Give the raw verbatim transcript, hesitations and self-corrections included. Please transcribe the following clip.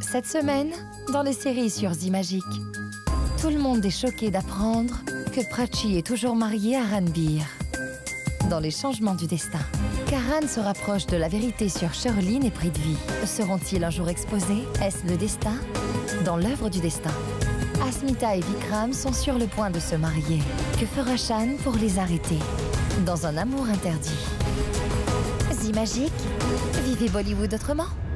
Cette semaine, dans les séries sur Zimagique, tout le monde est choqué d'apprendre que Prachi est toujours marié à Ranbir. Dans les changements du destin, Karan se rapproche de la vérité sur Sherlyn et Prithvi. Seront-ils un jour exposés? Est-ce le destin? Dans l'œuvre du destin, Asmita et Vikram sont sur le point de se marier. Que fera Shan pour les arrêter? Dans un amour interdit. Zimagique, vivez Bollywood autrement.